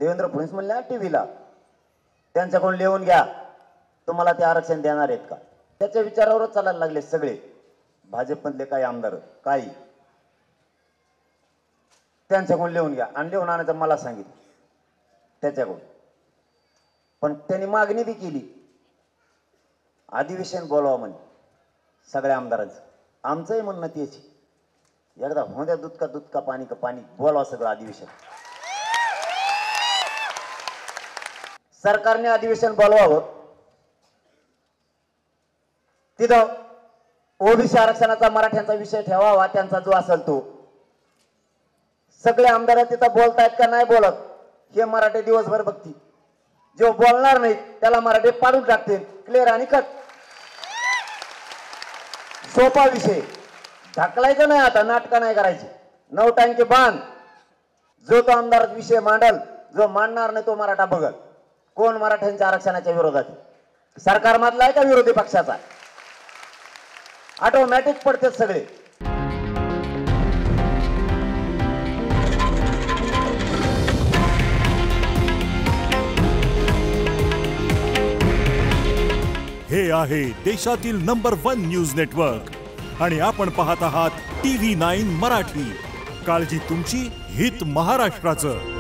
देवेंद्र फडणवीस म्हणले टीव्हीला, त्यांच्याकडून लिहून घ्या तुम्हाला ते आरक्षण देणार आहेत का. त्याच्या विचारावरच चालायला लागले सगळे भाजपमधले काही आमदार, काही त्यांच्याकडून लिहून घ्या आणि लिहून आणायचं मला सांगितलं त्याच्याकडून. पण त्यांनी मागणी बी केली अधिवेशन बोलवा म्हणे सगळ्या आमदारांचं. आमचंही म्हणणं तेच, एकदा होऊ द्या दूध का पाणी का पाणी, बोलवा सगळं अधिवेशन. सरकारने अधिवेशन बोलवावं, तिथं ओबीसी आरक्षणाचा मराठ्यांचा विषय ठेवावा, त्यांचा जो असेल तो. सगळे आमदार तिथं बोलतायत का नाही बोलत हे मराठे दिवसभर बघतील. जो बोलणार नाही त्याला मराठे पाडून टाकतील. क्लिअर आणि कट. सोपा विषय, ढकलायचं नाही, आता नाटकं नाही करायची. 9 टँके बांध, जो तो आमदार विषय मांडल, जो मांडणार नाही तो मराठा बघल. कोण मराठ्यांच्या आरक्षणाच्या विरोधात, सरकार मधला आहे का विरोधी पक्षाचा, ऑटोमॅटिक पडते सगळे. हे आहे देशातील नंबर 1 न्यूज नेटवर्क आणि आपण पाहत आहात TV9 मराठी. काळजी तुमची, हित महाराष्ट्राचं.